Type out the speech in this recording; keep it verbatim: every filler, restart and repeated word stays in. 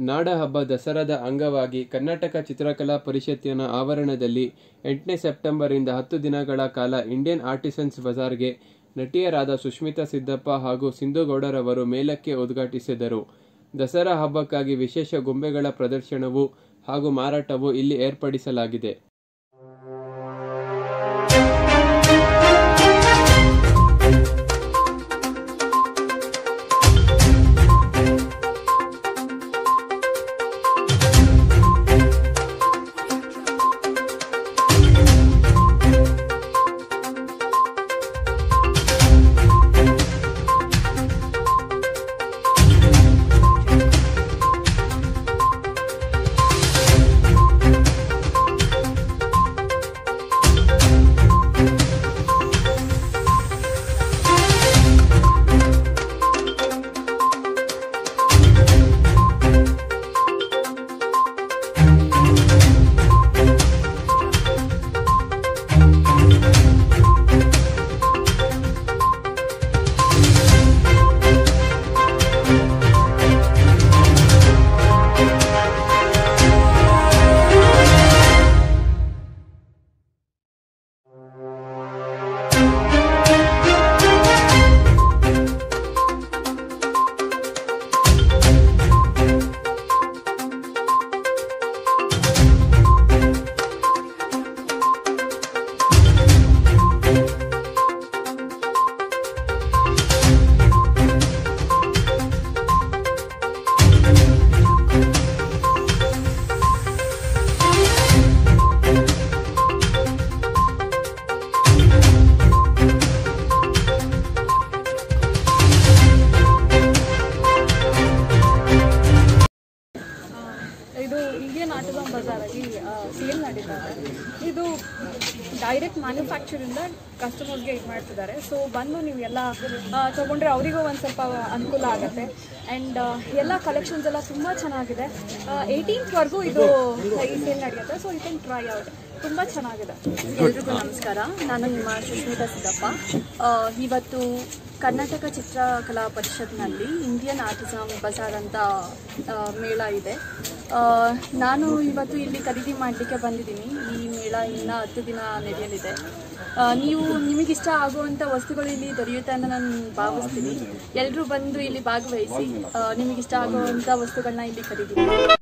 ನಾಡ ಹಬ್ಬ ದಸರಾದ ಅಂಗವಾಗಿ ಕರ್ನಾಟಕ ಚಿತ್ರಕಲಾ ಪರಿಷತ್ತಿನ ಆವರಣದಲ್ಲಿ ಎಂಟನೇ ಸೆಪ್ಟೆಂಬರ್ ಇಂದ ಹತ್ತು ದಿನಗಳ ಕಾಲ ಇಂಡಿಯನ್ ಆರ್ಟಿಸನ್ಸ್ ಬಜಾರ್ಗೆ ನಟಿಯರಾದ ಸುಷ್ಮಿತಾ, ಸಿದ್ದಪ್ಪ ಹಾಗೂ ಸಿಂಧು ಗೌಡರವರು ಮೇಲಕ್ಕೆ ಉದ್ಘಾಟಿಸಿದರು. ದಸರಾ ಹಬ್ಬಕ್ಕಾಗಿ ವಿಶೇಷ ಗೊಂಬೆಗಳ ಪ್ರದರ್ಶನವು ಹಾಗೂ ಮಾರಾಟವು ಇಲ್ಲಿ ಏರ್ಪಡಿಸಲಾಗಿದೆ. ಇದು ಇಂಡಿಯನ್ ಆರ್ಟಿಸನ್ ಬಜಾರ್ ಆಗಿ ಸೇಲ್ ನಡೀತಾರೆ. ಇದು ಡೈರೆಕ್ಟ್ ಮ್ಯಾನುಫ್ಯಾಕ್ಚರಿಂದ ಕಸ್ಟಮರ್ಸ್ಗೆ ಇದು ಮಾಡ್ತಿದ್ದಾರೆ. ಸೊ ಬಂದು ನೀವೆಲ್ಲ ತೊಗೊಂಡ್ರೆ ಅವರಿಗೂ ಒಂದು ಸ್ವಲ್ಪ ಅನುಕೂಲ ಆಗುತ್ತೆ. ಆ್ಯಂಡ್ ಎಲ್ಲ ಕಲೆಕ್ಷನ್ಸ್ ಎಲ್ಲ ತುಂಬ ಚೆನ್ನಾಗಿದೆ. ಏಯ್ಟೀನ್ತ್ವರೆಗೂ ಇದು ಈ ಸೇಲ್ ನಡೆಯುತ್ತೆ. So you can try out. ತುಂಬ ಚೆನ್ನಾಗಿದೆ. ಎಲ್ರಿಗೂ ನಮಸ್ಕಾರ. ನಾನು ನಿಮ್ಮ ಸುಷ್ಮಿತಾ ಸಿದ್ದಪ್ಪ. ಇವತ್ತು ಕರ್ನಾಟಕ ಚಿತ್ರಕಲಾ ಪರಿಷತ್ನಲ್ಲಿ ಇಂಡಿಯನ್ ಆರ್ಟಿಸನ್ ಬಜಾರ್ ಅಂತ ಮೇಳ ಇದೆ. ನಾನು ಇವತ್ತು ಇಲ್ಲಿ ಖರೀದಿ ಮಾಡಲಿಕ್ಕೆ ಬಂದಿದ್ದೀನಿ. ಈ ಮೇಳ ಇನ್ನು ಹತ್ತು ದಿನ ನಡೆಯಲಿದೆ. ನೀವು ನಿಮಗಿಷ್ಟ ಆಗುವಂಥ ವಸ್ತುಗಳು ಇಲ್ಲಿ ದೊರೆಯುತ್ತೆ ಅಂತ ನಾನು ಭಾವಿಸ್ತೀನಿ. ಎಲ್ಲರೂ ಬಂದು ಇಲ್ಲಿ ಭಾಗವಹಿಸಿ ನಿಮಗಿಷ್ಟ ಆಗುವಂಥ ವಸ್ತುಗಳನ್ನ ಇಲ್ಲಿ ಖರೀದಿ ಮಾಡಿ.